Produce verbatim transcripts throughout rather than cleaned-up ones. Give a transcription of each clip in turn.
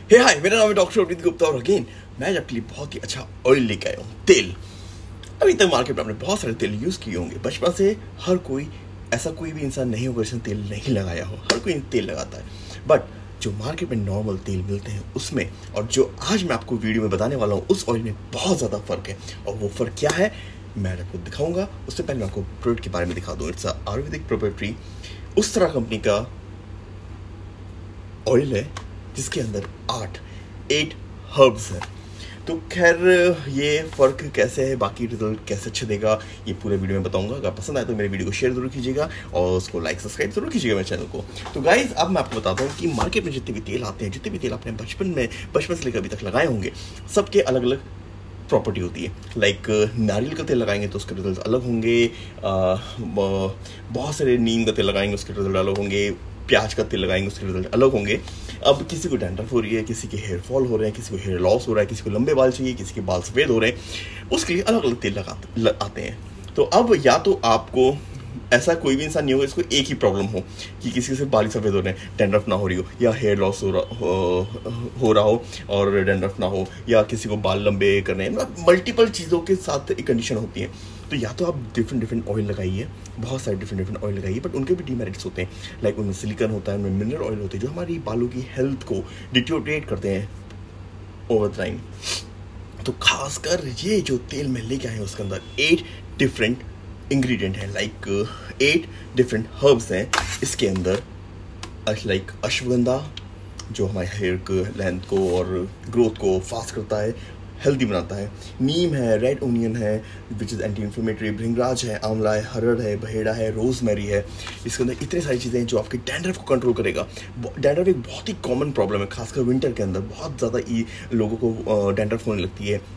हे हाय, मेरा नाम है डॉक्टर अभिनीत गुप्ता और अगेन मैं आपके लिए बहुत ही अच्छा ऑयल लेके आया हूँ, तेल। अभी तक मार्केट में आपने बहुत सारे तेल यूज़ किए होंगे। बचपन से हर कोई ऐसा कोई भी इंसान नहीं होगा जिसने तेल नहीं लगाया हो। हर कोई तेल लगाता है, बट जो मार्केट में नॉर्मल तेल मिलते हैं उसमें और जो आज मैं आपको वीडियो में बताने वाला हूँ उस ऑयल में बहुत ज़्यादा फ़र्क है। और वो फ़र्क क्या है मैं आपको दिखाऊंगा। उससे पहले मैं आपको प्रोडक्ट के बारे में दिखा दूँ। It's ayurvedic proprietary Ustraa company का ऑयल है जिसके अंदर आठ एट हर्ब्स हैं। तो खैर ये फ़र्क कैसे है, बाकी रिजल्ट कैसे अच्छे देगा, ये पूरे वीडियो में बताऊंगा। अगर पसंद आए तो मेरे वीडियो को शेयर जरूर कीजिएगा और उसको लाइक सब्सक्राइब जरूर कीजिएगा मेरे चैनल को। तो गाइज अब मैं आपको बताता हूँ कि मार्केट में जितने भी तेल आते हैं, जितने भी तेल आपने बचपन में बचपन से लेकर अभी तक लगाए होंगे, सबके अलग अलग प्रॉपर्टी होती है। लाइक नारियल का तेल लगाएंगे तो उसके रिजल्ट अलग होंगे, बहुत सारे नीम का तेल लगाएंगे उसके रिजल्ट अलग होंगे, प्याज का तेल लगाएंगे उसके रिजल्ट अलग होंगे। अब किसी को डैंड्रफ हो रही है, किसी के हेयर फॉल हो रहे हैं, किसी को हेयर लॉस हो रहा है, किसी को लंबे बाल चाहिए, किसी के बाल सफ़ेद हो रहे हैं, उसके लिए अलग अलग तेल लगाते लग, आते हैं। तो अब या तो आपको ऐसा कोई भी इंसान नहीं होगा इसको एक ही प्रॉब्लम हो कि किसी से बाल सफ़ेद हो रहे हैं, डैंड्रफ ना हो रही हो, या हेयर लॉस हो रहा हो, हो रहा हो और डैंड्रफ ना हो, या किसी को बाल लंबे करने हैं। मतलब मल्टीपल चीज़ों के साथ एक कंडीशन होती है। तो या तो आप डिफरेंट डिफरेंट ऑयल लगाइए, बहुत सारे डिफरेंट डिफरेंट ऑयल लगाइए, बट उनके भी डिमेरिट्स होते हैं। लाइक उनमें सिलिकॉन होता है, उनमें मिनरल ऑयल होते हैं जो हमारी बालों की हेल्थ को डिटोरेट करते हैं ओवर टाइम। तो खासकर ये जो तेल मैं लेके आया हूँ उसके अंदर एट डिफरेंट इंग्रेडिएंट हैं, लाइक एट डिफरेंट हर्ब्स हैं इसके अंदर। लाइक अश्वगंधा जो हमारे हेयर के लेंथ को और ग्रोथ को फास्ट करता है, हेल्दी बनाता है। नीम है, रेड ओनियन है which is anti inflammatory, bhringraj है, आंवला है, हरड़ है, बहेड़ा है, रोजमेरी है। इसके अंदर इतने सारी चीज़ें हैं जो आपके डैंड्रफ को कंट्रोल करेगा। डैंड्रफ एक बहुत ही कॉमन प्रॉब्लम है, खासकर विंटर के अंदर बहुत ज़्यादा ही लोगों को डैंड्रफ होने लगती है।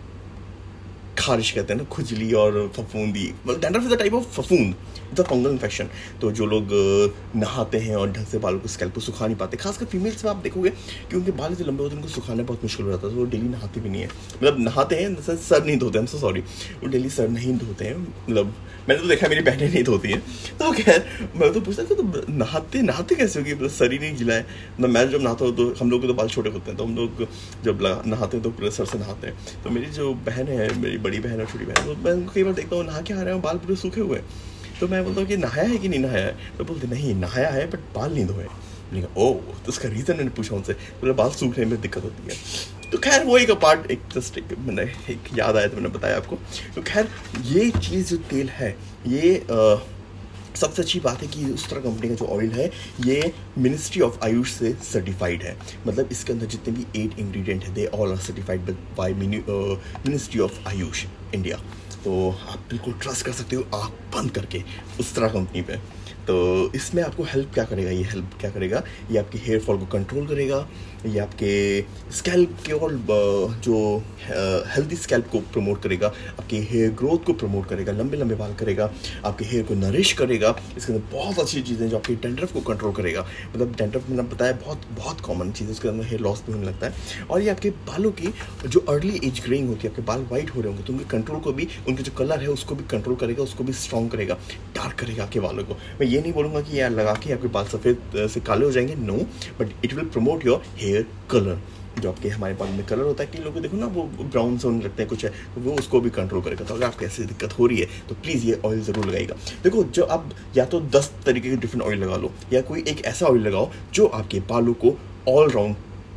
खारिश कहते हैं ना, खुजली और फफूंदी। मतलब dandruff is a type of फफूंद, इट्स अ फंगल इन्फेक्शन। तो जो लोग नहाते हैं और ढंग से बालों को स्कैल्प को सुखा नहीं पाते, खासकर फीमेल्स में आप देखोगे कि उनके बाल इतने लंबे होते हैं उनको सुखाना बहुत मुश्किल हो जाता है। तो वो डेली नहाते भी नहीं है, मतलब नहाते हैं सर नहीं धोते हैं, सो सॉरी, वो डेली सर नहीं धोते हैं। मतलब मैंने तो देखा मेरी बहनें नहीं धोती हैं। तो खैर मैं तो पूछता था तो नहाते नहाते कैसे होगी, मतलब सर ही नहीं गिला है। मतलब मैं जब नहाता हूँ तो हम लोग के तो बाल छोटे होते हैं, तो हम लोग जब नहाते हैं तो पूरे सर से नहाते हैं। तो मेरी जो बहन है, मेरी बड़ी बहन और छोटी बहन, तो मैं उनको कई बार देखता हूँ नहा के आ रहे हैं, बाल पूरे सूखे हुए। तो मैं बोलता हूँ कि नहाया है कि नहीं नहाया है, तो बोलते नहीं नहाया है बट बाल नहीं धोए। मैंने कहा ओह, तो उसका रीज़न मैंने पूछा उनसे, बोले बाल सूखने में दिक्कत होती है। तो खैर वो एक पार्ट, एक जस्ट एक मैंने एक याद आया तो मैंने बताया आपको। तो खैर ये चीज़ जो तेल है ये आ, सबसे अच्छी बात है कि उस्तरा कंपनी का जो ऑयल है ये मिनिस्ट्री ऑफ आयुष से सर्टिफाइड है। मतलब इसके अंदर जितने भी एट इंग्रेडिएंट है they all are certified by ministry of AYUSH India. तो आप बिल्कुल ट्रस्ट कर सकते हो आँख बंद करके उस्तरा कंपनी पे। तो इसमें आपको हेल्प क्या करेगा, ये हेल्प क्या करेगा, ये आपके हेयर फॉल को कंट्रोल करेगा, ये आपके स्कैल्प के और जो हेल्दी स्कैल्प को प्रमोट करेगा, आपके हेयर ग्रोथ को प्रमोट करेगा, लंबे लंबे बाल करेगा, आपके हेयर को नरिश करेगा। इसके अंदर बहुत अच्छी चीज़ें जो आपके डैंड्रफ को कंट्रोल करेगा। मतलब डैंड्रफ मैंने बताया बहुत बहुत कॉमन चीज़ है, उसके अंदर हेयर लॉस भी होने लगता है। और ये आपके बालों की जो अर्ली एज ग्रेइंग होती है, आपके बाल वाइट हो रहे होंगे तो उनके कंट्रोल को भी, उनके जो कलर है उसको भी कंट्रोल करेगा, उसको भी स्ट्रॉन्ग करेगा, डार्क करेगा आपके बालों को। मैं ये नहीं बोलूँगा कि यार लगा के आपके बाल सफ़ेद से काले हो जाएंगे, no, but it will promote your hair colour. जो आपके हमारे बाल में कलर होता है कि लोगों को देखो ना वो ब्राउन से होने लगते हैं कुछ है, तो वो उसको भी कंट्रोल करेगा। तो अगर आपको ऐसी दिक्कत हो रही है तो प्लीज़ ये ऑयल ज़रूर लगाइएगा। देखो जो आप या तो दस तरीके के डिफरेंट ऑयल लगा लो, या कोई एक ऐसा ऑयल लगाओ जो आपके बालों को ऑल राउंड,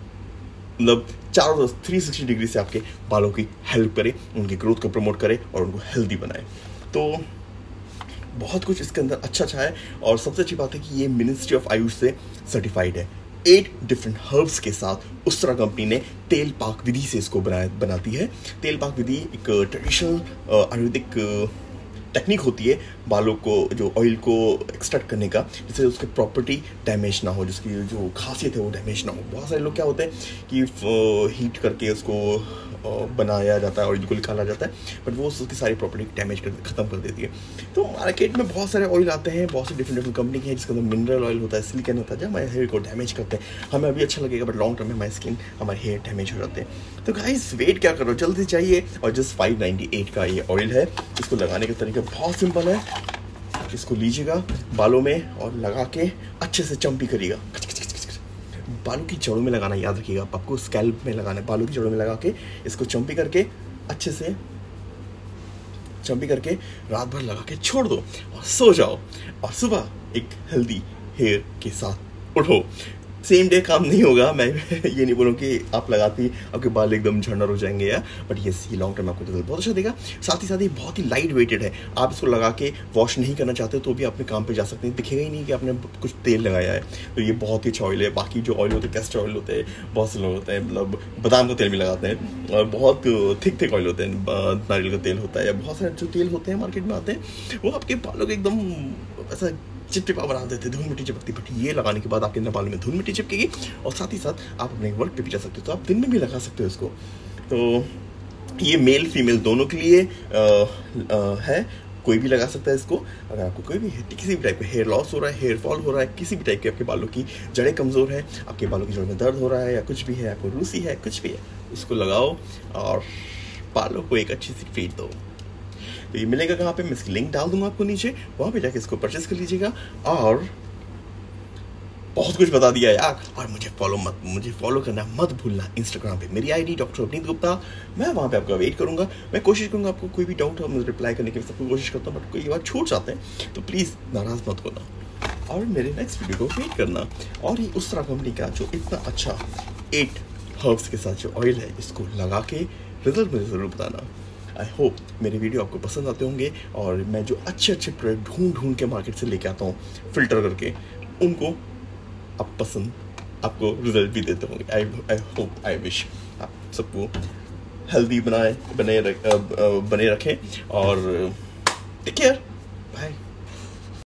मतलब चारों थ्री सिक्सटी डिग्री से आपके बालों की हेल्प करे, उनकी ग्रोथ को प्रमोट करे और उनको हेल्दी बनाए। तो बहुत कुछ इसके अंदर अच्छा अच्छा है। और सबसे अच्छी बात है कि ये मिनिस्ट्री ऑफ आयुष से सर्टिफाइड है। एट डिफरेंट हर्ब्स के साथ उस्तरा कंपनी ने तेल पाक विधि से इसको बनाया बनाती है। तेल पाक विधि एक ट्रेडिशनल आयुर्वेदिक टेक्निक होती है बालों को, जो ऑयल को एक्सट्रैक्ट करने का, जिससे उसकी प्रॉपर्टी डैमेज ना हो, जिसकी जो खासियत है वो डैमेज ना हो। बहुत सारे लोग क्या होते हैं कि हीट करके उसको बनाया जाता है और इनको निकाला जाता है, बट वो उसकी सारी प्रॉपर्टी डैमेज कर ख़त्म कर देती है। तो मार्केट में बहुत सारे ऑयल आते हैं, बहुत सी डिफरेंट डिफरेंट कंपनी के हैं, जिसके अंदर मिनरल ऑयल होता है, सिलिकॉन होता है, जो हमारे हेयर को डैमेज करते हैं। हमें अभी अच्छा लगेगा बट लॉन्ग टर्म में हमारी स्किन, हमारे हेयर डैमेज हो जाते हैं। तो गाइस वेट क्या करो, जल्दी चाहिए। और जस्ट फाइव नाइन्टी एट का ये ऑयल है। इसको लगाने का तरीका बहुत सिंपल है। इसको लीजिएगा बालों में और लगा के अच्छे से चम्पी करिएगा। बालों की जड़ों में लगाना, याद रखिएगा, आपको स्कैल्प में लगाना है। बालों की जड़ों में लगा के इसको चम्पी करके अच्छे से चम्पी करके रात भर लगा के छोड़ दो और सो जाओ, और सुबह एक हेल्दी हेयर के साथ उठो। सेम डे काम नहीं होगा, मैं ये नहीं बोलूँ कि आप लगाती आपके बाल एकदम झड़ना हो जाएंगे या, बट ये ये लॉन्ग टर्म आपको रिजल्ट बहुत अच्छा देगा। साथ ही साथ ये बहुत ही लाइट वेटेड है, आप इसको लगा के वॉश नहीं करना चाहते तो भी अपने काम पे जा सकते हैं, दिखेगा ही नहीं कि आपने कुछ तेल लगाया है। तो ये बहुत ही अच्छा ऑयल है। बाकी जो ऑयल होते हैं, कैस्टर ऑयल होते हैं, बहुत से लोग होते हैं मतलब बादाम का तेल भी लगाते हैं, और बहुत थिक थिक ऑयल होते हैं, नारियल का तेल होता है, या बहुत सारे जो तेल होते हैं मार्केट में आते हैं, वो आपके बालों को एकदम ऐसा चिपचिपा बना देते, धूल मिट्टी चिपकती। बट ये लगाने के बाद आपके अंदर बालों में धूल मिट्टी चिपकेगी, और साथ ही साथ आप अपने वर्क पे भी जा सकते हो, तो आप दिन में भी लगा सकते हो इसको। तो ये मेल फीमेल दोनों के लिए आ, आ, है, कोई भी लगा सकता है इसको। अगर आपको कोई भी किसी भी टाइप का हेयर लॉस हो रहा है, हेयर फॉल हो रहा है, किसी भी टाइप के आपके बालों की जड़ें कमज़ोर है, आपके बालों की जड़ में दर्द हो रहा है, या कुछ भी है, आपको रूसी है, कुछ भी है, इसको लगाओ और बालों को एक अच्छी सी ट्रीट दो। तो ये मिलेगा कहाँ पे, मैं इसकी लिंक डाल दूंगा आपको नीचे, वहाँ पे जाके इसको परचेस कर लीजिएगा। और बहुत कुछ बता दिया यार, और मुझे फॉलो मत मुझे फॉलो करना मत भूलना इंस्टाग्राम पे, मेरी आईडी डॉक्टर अभिनीत गुप्ता। मैं वहाँ पे आपका वेट करूँगा, मैं कोशिश करूँगा आपको कोई भी डाउट हो मुझे रिप्लाई करने की सबको कोशिश करता हूँ, बट कोई बात छूट जाते हैं तो प्लीज़ नाराज़ मत होना, और मेरे नेक्स्ट वीडियो को वेट करना। और ये उस्तरा कंपनी का जो इतना अच्छा एट हर्ब्स के साथ जो ऑयल है, इसको लगा के रिजल्ट मुझे ज़रूर बताना। आई होप मेरे वीडियो आपको पसंद आते होंगे, और मैं जो अच्छे अच्छे प्रोडक्ट ढूंढ ढूंढ के मार्केट से लेके आता हूँ फिल्टर करके, उनको आप पसंद आपको रिजल्ट भी देते होंगे। आई आई होप आई विश आप सबको हेल्दी बनाए बने रख, बने रखें, और टेक केयर, बाय।